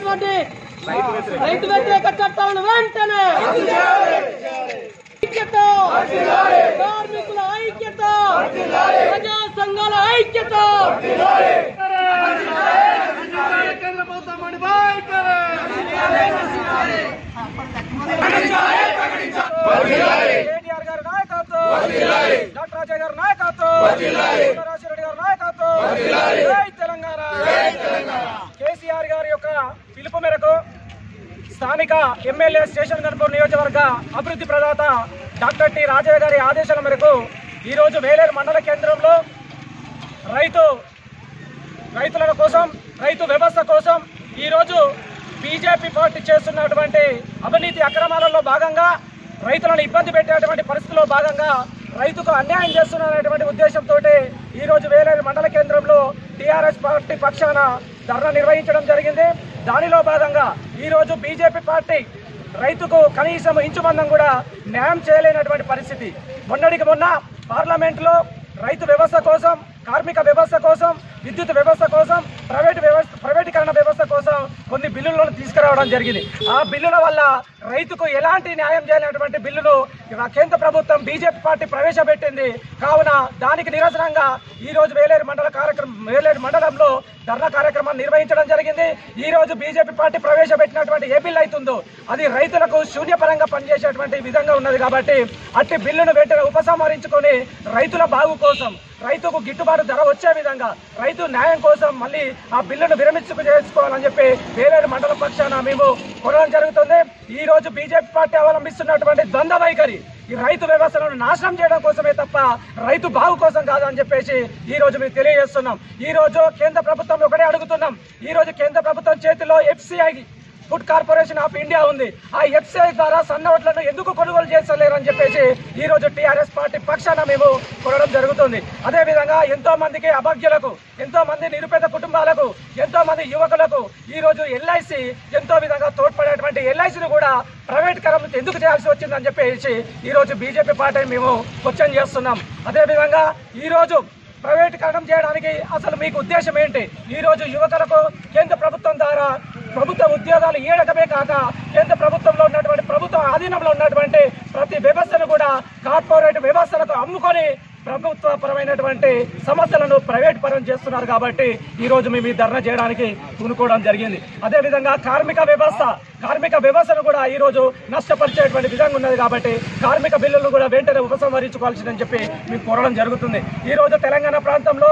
చేస్తున్నటువంటి రైతు వ్యతిరేక చట్టాలను వెంటనే ఐక్యత, కార్మికుల ఐక్యత, ప్రజా సంఘాల ఐక్యత. కేంద్ర ప్రభుత్వం కేటీఆర్ గారి నాయకత్వం, డాక్టర్ రాజయ్య గారి నాయకత్వం, రాజశేఖర గారి నాయకత్వం. జై తెలంగాణ. కేసీఆర్ గారి యొక్క పిలుపు మేరకు స్థానిక ఎమ్మెల్యే స్టేషన్ గన్పూర్ నియోజకవర్గ అభివృద్ధి ప్రదాత డాక్టర్ టి రాజయ్య గారి ఆదేశాల మేరకు ఈరోజు వేలేరు మండల కేంద్రంలో రైతుల కోసం, రైతు వ్యవస్థ కోసం ఈరోజు బీజేపీ పార్టీ చేస్తున్నటువంటి అవినీతి అక్రమాలలో భాగంగా, రైతులను ఇబ్బంది పెట్టేటువంటి పరిస్థితుల్లో భాగంగా రైతుకు అన్యాయం చేస్తున్నటువంటి ఉద్దేశంతో ఈరోజు వేలేరు మండల కేంద్రంలో టీఆర్ఎస్ పార్టీ పక్షాన ధర్నా నిర్వహించడం జరిగింది. దానిలో భాగంగా ఈరోజు బీజేపీ పార్టీ రైతుకు కనీసం ఇంచుమందం కూడా న్యాయం చేయలేనటువంటి పరిస్థితి. మొన్నటికి మొన్న పార్లమెంట్లో రైతు వ్యవస్థ కోసం, కార్మిక వ్యవస్థ కోసం, విద్యుత్ వ్యవస్థ కోసం, ప్రైవేటీకరణ వ్యవస్థ కోసం కొన్ని బిల్లులను తీసుకురావడం జరిగింది. ఆ బిల్లుల వల్ల రైతుకు ఎలాంటి న్యాయం చేయలేనటువంటి బిల్లును కేంద్ర ప్రభుత్వం బీజేపీ పార్టీ ప్రవేశపెట్టింది. కావున దానికి నిరసనంగా ఈరోజు వేలేరు మండలంలో ధర్నా కార్యక్రమాన్ని నిర్వహించడం జరిగింది. ఈ రోజు బీజేపీ పార్టీ ప్రవేశపెట్టినటువంటి ఏ బిల్లు అవుతుందో అది రైతులకు శూన్యపరంగా పనిచేసేటువంటి విధంగా ఉన్నది. కాబట్టి అట్టి బిల్లును వెంటనే ఉపసంహరించుకొని రైతుల బాగు కోసం, రైతుకు గిట్టుబాటు ధర వచ్చే విధంగా, రైతు న్యాయం కోసం మళ్ళీ ఆ బిల్లును విరమించుకు చేసుకోవాలని చెప్పి వేలేరు మండల పక్షాన మేము కోరడం జరుగుతుంది. ఈ రోజు బీజేపీ పార్టీ అవలంబిస్తున్నటువంటి ద్వంద్వ వైఖరి ఈ రైతు వ్యవస్థలను నాశనం చేయడం కోసమే తప్ప రైతు బాగు కోసం కాదని చెప్పేసి ఈ రోజు మేము తెలియజేస్తున్నాం. ఈ రోజు కేంద్ర ప్రభుత్వం ఒకటే అడుగుతున్నాం. ఈ రోజు కేంద్ర ప్రభుత్వం చేతిలో FCI food corporation of India ఉంది. ఆ FCI ద్వారా సన్న వడ్లను ఎందుకు కొనుగోలు చేస్తలేరని చెప్పేసి ఈ రోజు టీఆర్ఎస్ పార్టీ పక్షాన మేము కోరడం జరుగుతుంది. అదేవిధంగా ఎంతో మందికి అభాగ్యులకు, ఎంతో మంది నిరుపేద కుటుంబాలకు, ఎంతో మంది యువకులకు ఈ రోజు LIC ఎంతో విధంగా తోడ్పడేటువంటి LICను కూడా ప్రైవేటీకరణ ఎందుకు చేయాల్సి వచ్చిందని చెప్పేసి ఈ రోజు బీజేపీ పార్టీని మేము క్వశ్చన్ చేస్తున్నాం. అదేవిధంగా ఈ రోజు ప్రైవేటీకరణ చేయడానికి అసలు మీకు ఉద్దేశం ఏంటి? ఈ రోజు యువకులకు కేంద్ర ప్రభుత్వం ద్వారా ప్రభుత్వ ఉద్యోగాలు ఇవ్వడమే కాక కేంద్ర ప్రభుత్వంలో ఉన్నటువంటి, ప్రభుత్వ ఆధీనంలో ఉన్నటువంటి ప్రతి వ్యవస్థను కూడా కార్పొరేట్ వ్యవస్థలకు అమ్ముకొని ప్రభుత్వపరమైనటువంటి సమస్యలను ప్రైవేట్ పరం చేస్తున్నారు. కాబట్టి ఈ రోజు మేము ఈ ధర్నా చేయడానికి పూనుకోవడం జరిగింది. అదేవిధంగా కార్మిక వ్యవస్థను కూడా ఈ రోజు నష్టపరిచేటువంటి విధంగా ఉన్నది. కాబట్టి కార్మిక బిల్లులను కూడా వెంటనే ఉపసంహరించుకోవాల్సిందని చెప్పి మేము కోరడం జరుగుతుంది. ఈ రోజు తెలంగాణ ప్రాంతంలో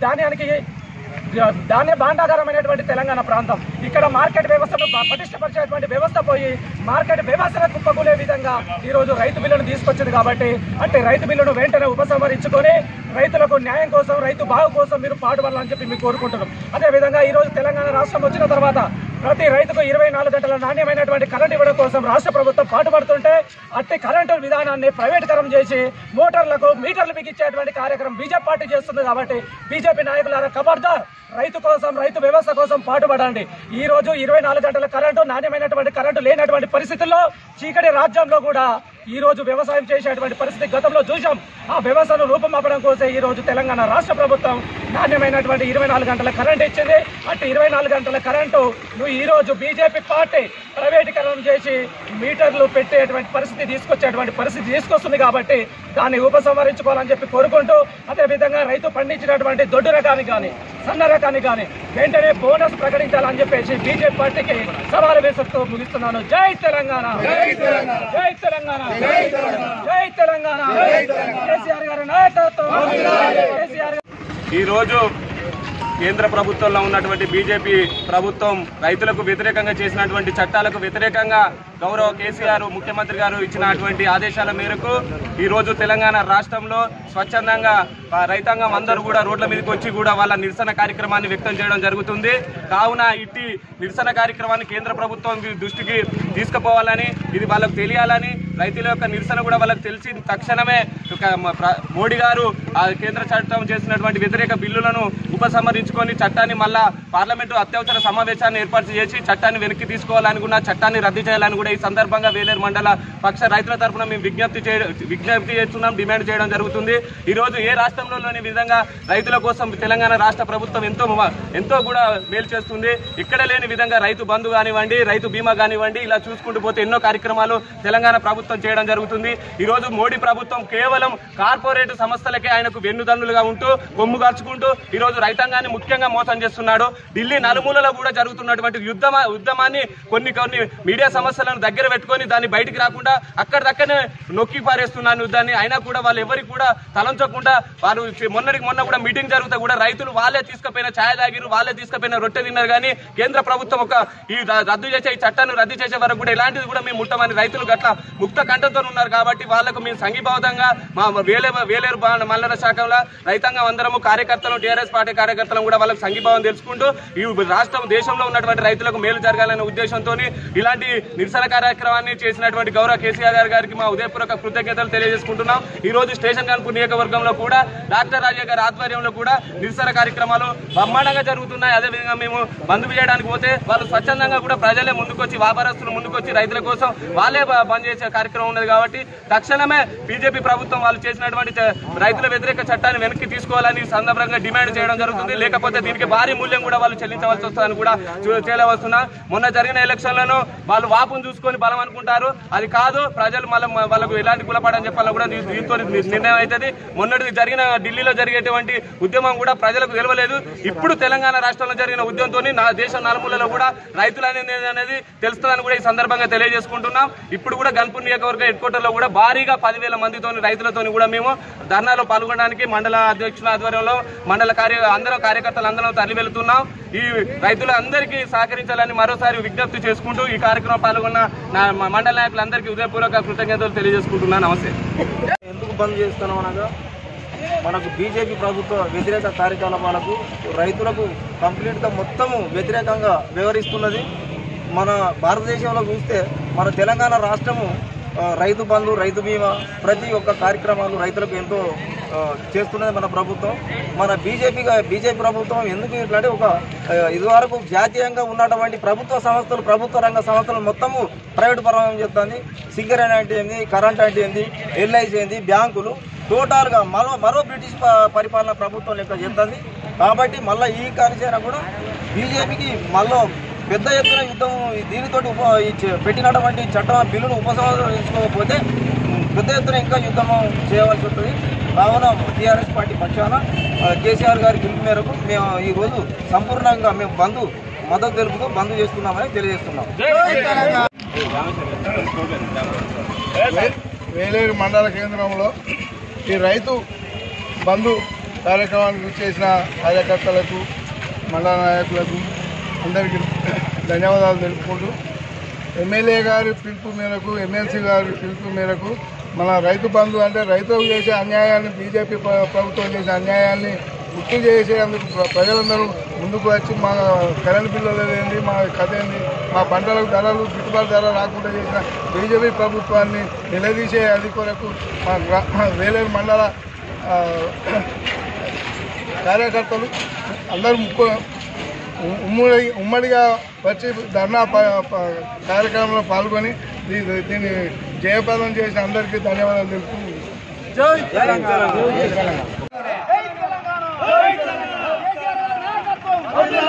ధాన్య భాండాగారమైనటువంటి తెలంగాణ ప్రాంతం, ఇక్కడ మార్కెట్ వ్యవస్థను పటిష్టపరిచేటువంటి వ్యవస్థ పోయి మార్కెట్ వ్యవస్థను కుప్పకూలే విధంగా ఈ రోజు రైతు బిల్లును తీసుకొచ్చింది. కాబట్టి అంటే రైతు బిల్లును వెంటనే ఉపసంహరించుకొని రైతులకు న్యాయం కోసం, రైతు బాగు కోసం మీరు పాటుపడాలని చెప్పి మేము కోరుకుంటున్నాం. అదేవిధంగా ఈ రోజు తెలంగాణ రాష్ట్రం వచ్చిన తర్వాత ప్రతి రైతుకు 24 గంటల నాణ్యమైనటువంటి కరెంట్ ఇవ్వడం కోసం రాష్ట్ర ప్రభుత్వం పాటుపడుతుంటే అట్టి కరెంటు విధానాన్ని ప్రైవేటీకరణ చేసి మోటార్లకు మీటర్లు బిగించేటువంటి కార్యక్రమం బీజేపీ పార్టీ చేస్తుంది. కాబట్టి బీజేపీ నాయకులారా ఖబర్దార్, రైతు కోసం, రైతు వ్యవస్థ కోసం పాటుపడండి. ఈ రోజు 24 గంటల కరెంటు, నాణ్యమైనటువంటి కరెంటు లేనటువంటి పరిస్థితుల్లో చీకటి రాజ్యంలో కూడా ఈ రోజు వ్యవసాయం చేసేటువంటి పరిస్థితి గతంలో చూసాం. ఆ వ్యవస్థను రూపమాపడం కోసం ఈ రోజు తెలంగాణ రాష్ట్ర ప్రభుత్వం నాణ్యమైనటువంటి 24 గంటల కరెంటు ఇచ్చింది. అటు 24 గంటల కరెంటు ఈ రోజు బీజేపీ పార్టీ ప్రైవేటీకరణ చేసి మీటర్లు పెట్టేటువంటి పరిస్థితి తీసుకొస్తుంది. కాబట్టి దాన్ని ఉపసంహరించుకోవాలని చెప్పి కోరుకుంటూ, అదేవిధంగా రైతు పండించినటువంటి దొడ్డు రకానికి కానీ, సన్న రకానికి కానీ వెంటనే బోనస్ ప్రకటించాలని చెప్పేసి బీజేపీ పార్టీకి సవాలు వేస్తూ ముగిస్తున్నాను. జై తెలంగాణ, జై తెలంగాణ, జై తెలంగాణ. కేసీఆర్ గారి నాయకత్వం. ఈ రోజు కేంద్ర ప్రభుత్వంలో ఉన్నటువంటి బీజేపీ ప్రభుత్వం రైతులకు వ్యతిరేకంగా చేసినటువంటి చట్టాలకు వ్యతిరేకంగా గౌరవ కేసీఆర్ ముఖ్యమంత్రి గారు ఇచ్చినటువంటి ఆదేశాల మేరకు ఈరోజు తెలంగాణ రాష్ట్రంలో స్వచ్ఛందంగా రైతాంగం అందరూ కూడా రోడ్ల మీదకి వచ్చి కూడా వాళ్ళ నిరసన కార్యక్రమాన్ని వ్యక్తం చేయడం జరుగుతుంది. కావున ఇట్టి నిరసన కార్యక్రమాన్ని కేంద్ర ప్రభుత్వం దృష్టికి తీసుకుపోవాలని, ఇది వాళ్ళకు తెలియాలని, రైతుల యొక్క నిరసన కూడా వాళ్ళకి తెలిసి తక్షణమే మోడీ గారు ఆ కేంద్ర చట్టం చేసినటువంటి వ్యతిరేక బిల్లులను ఉపసంహరించుకొని చట్టాన్ని మళ్ళా పార్లమెంటు అత్యవసర సమావేశాన్ని ఏర్పాటు చేసి చట్టాన్ని వెనక్కి తీసుకోవాలని కూడా, చట్టాన్ని రద్దు చేయాలని కూడా కూడా ఈ సందర్భంగా వేలేరు మండల పక్ష రైతుల తరఫున మేము విజ్ఞప్తి చేస్తున్నాం, డిమాండ్ చేయడం జరుగుతుంది. ఈరోజు ఏ రాష్ట్రంలోని విధంగా రైతుల కోసం తెలంగాణ రాష్ట్ర ప్రభుత్వం ఎంతో కూడా మేలు చేస్తుంది. ఇక్కడ లేని విధంగా రైతు బంధు కానివ్వండి, రైతు బీమా కానివ్వండి, ఇలా చూసుకుంటూ పోతే ఎన్నో కార్యక్రమాలు తెలంగాణ ప్రభుత్వం చేయడం జరుగుతుంది. ఈరోజు మోడీ ప్రభుత్వం కేవలం కార్పొరేట్ సంస్థలకే ఆయనకు వెన్నుదన్నులుగా ఉంటూ కొమ్ము కాల్చుకుంటూ ఈరోజు రైతాంగాన్ని ముఖ్యంగా మోసం చేస్తున్నాడు. ఢిల్లీ నలుమూలలో కూడా జరుగుతున్నటువంటి ఉద్యమాన్ని కొన్ని మీడియా సమస్యలను దగ్గర పెట్టుకొని దాన్ని బయటికి రాకుండా అక్కడిదక్కడనే నొక్కి పారేస్తున్నాను యుద్ధాన్ని. అయినా కూడా వాళ్ళు ఎవరికి కూడా తలంచకుండా వారు మొన్న కూడా మీటింగ్ జరిగితే కూడా రైతులు వాళ్ళే తీసుకుపోయిన ఛాయ తాగిరు, వాళ్ళే తీసుకుపోయిన రొట్టె తిన్నారు. కానీ కేంద్ర ప్రభుత్వం ఈ చట్టాన్ని రద్దు చేసే వరకు కూడా ఇలాంటిది కూడా మేము ముట్టమని రైతులు గట్ల ముక్త కంఠంతో ఉన్నారు. కాబట్టి వాళ్లకు మేము సంఘీభావంగా మా వేలేరు మల్లర శాఖలో రైతాంగం అందరము కార్యకర్తలు, టీఆర్ఎస్ పార్టీ కార్యకర్తలు కూడా వాళ్ళకి సంఘీభావం తెలుసుకుంటూ ఈ రాష్ట్రం దేశంలో ఉన్నటువంటి రైతులకు మేలు జరగాలనే ఉద్దేశంతో ఇలాంటి నిరసన కార్యక్రమాన్ని చేసినటువంటి గౌరవ కేసీఆర్ గారికి మా ఉదయపూర్వక కృతజ్ఞతలు తెలియజేసుకుంటున్నాం. ఈ రోజు స్టేషన్ కాన్పూర్ నియోజకవర్గంలో కూడా డాక్టర్ రాజా గారి ఆధ్వర్యంలో కూడా నిరసన కార్యక్రమాలు బ్రహ్మాండంగా జరుగుతున్నాయి. అదేవిధంగా మేము బంద్ చేయడానికి పోతే వాళ్ళు స్వచ్ఛందంగా కూడా ప్రజలే ముందుకొచ్చి, వ్యాపారస్తులు ముందుకొచ్చి రైతుల కోసం వాళ్ళే బంద్ చేసే కార్యక్రమం ఉన్నది. కాబట్టి తక్షణమే బీజేపీ ప్రభుత్వం వాళ్ళు చేసినటువంటి రైతుల వ్యతిరేక చట్టాన్ని వెనక్కి తీసుకోవాలని సందర్భంగా డిమాండ్ చేయడం జరుగుతుంది. లేకపోతే దీనికి భారీ మూల్యం కూడా వాళ్ళు చెల్లించవలసి వస్తుందని కూడా తేలవస్తున్నా. మొన్న జరిగిన ఎలక్షన్లను వాళ్ళు వాపును చూసుకొని బలం అనుకుంటారు, అది కాదు. ప్రజలు మళ్ళీ వాళ్ళకు ఎలాంటి కులపాడని చెప్పాలని కూడా దీంతో నిర్ణయం అవుతుంది. మొన్నటి జరిగిన ఢిల్లీలో జరిగేటువంటి ఉద్యమం కూడా ప్రజలకు తెలియలేదు. ఇప్పుడు తెలంగాణ రాష్ట్రంలో జరిగిన ఉద్యమంతో దేశం నలుమూలలో కూడా రైతులు అనేది తెలుస్తుందని కూడా ఈ సందర్భంగా తెలియజేసుకుంటున్నాం. ఇప్పుడు కూడా గన్పూర్ నియోజకవర్గ హెడ్ క్వార్టర్ లో కూడా భారీగా 10,000 మందితో రైతులతో కూడా మేము ధర్నాలో పాల్గొనడానికి మండల అధ్యక్షుల ఆధ్వర్యంలో అందరం కార్యకర్తలు అందరం తరలి వెళ్తున్నాం. ఈ రైతులందరికీ సహకరించాలని మరోసారి విజ్ఞప్తి చేసుకుంటూ ఈ కార్యక్రమం పాల్గొన్న మండల నాయకులందరికీ ఉదయపూర్వక కృతజ్ఞతలు తెలియజేసుకుంటున్నాను. నమస్తే. ఎందుకు బంద్ చేస్తున్నాం అనగా మనకు బీజేపీ ప్రభుత్వ వ్యతిరేక కార్యకలాపాలకు రైతులకు కంప్లీట్గా మొత్తము వ్యతిరేకంగా వ్యవహరిస్తున్నది. మన భారతదేశంలో చూస్తే మన తెలంగాణ రాష్ట్రము రైతు బంధు, రైతు బీమా, ప్రతి ఒక్క కార్యక్రమాలు రైతులకు ఎంతో చేస్తున్నది మన ప్రభుత్వం. మన బీజేపీ ప్రభుత్వం ఎందుకు ఇట్లాంటి ఇదివరకు జాతీయంగా ఉన్నటువంటి ప్రభుత్వ రంగ సంస్థలు మొత్తము ప్రైవేట్ పరం చేస్తుంది. సింగరేణి అంటే ఏంది, కరెంట్ అంటే ఏంది, ఎల్ఐసి ఏంది, బ్యాంకులు టోటల్గా మరో బ్రిటిష్ పరిపాలన ప్రభుత్వం లెక్క చేస్తుంది. కాబట్టి మళ్ళీ ఈ కార్యాచరణ కూడా బీజేపీకి మళ్ళీ పెద్ద ఎత్తున యుద్ధం దీనితోటి పెట్టినటువంటి చట్టం బిల్లును ఉపసంహరించుకోకపోతే పెద్ద ఎత్తున ఇంకా యుద్ధం చేయవలసి ఉంటుంది. కావున టీఆర్ఎస్ పార్టీ పక్షాన కేసీఆర్ గారి పిలుపు మేరకు మేము ఈరోజు సంపూర్ణంగా మేము మద్దతు తెలుపుతూ బంద్ చేస్తున్నామని తెలియజేస్తున్నాం. వేలేరు మండల కేంద్రంలో ఈ రైతు బంధు కార్యక్రమానికి చేసిన కార్యకర్తలకు, మండల నాయకులకు అందరికీ ధన్యవాదాలు తెలుపుకుంటూ ఎమ్మెల్యే గారి పిలుపు మేరకు, ఎమ్మెల్సీ గారి పిలుపు మేరకు మన రైతు బంధు అంటే రైతులకు చేసే అన్యాయాన్ని, బీజేపీ ప్రభుత్వం చేసే అన్యాయాన్ని గుర్తు చేసేందుకు ప్రజలందరూ ముందుకు వచ్చి మా కరెంటు బిల్లులు ఏంది, మా కథ ఏంది, మా పంటలకు ధరలు గిట్టుబాటు ధర రాకుండా చేసిన బీజేపీ ప్రభుత్వాన్ని నిలదీసే అది కొరకు మా వేలేరు మండల కార్యకర్తలు అందరూ ఉమ్మడిగా వచ్చి ధర్నా కార్యక్రమంలో పాల్గొని దీన్ని జయప్రదం చేసిన అందరికీ ధన్యవాదాలు తెలుపుతూ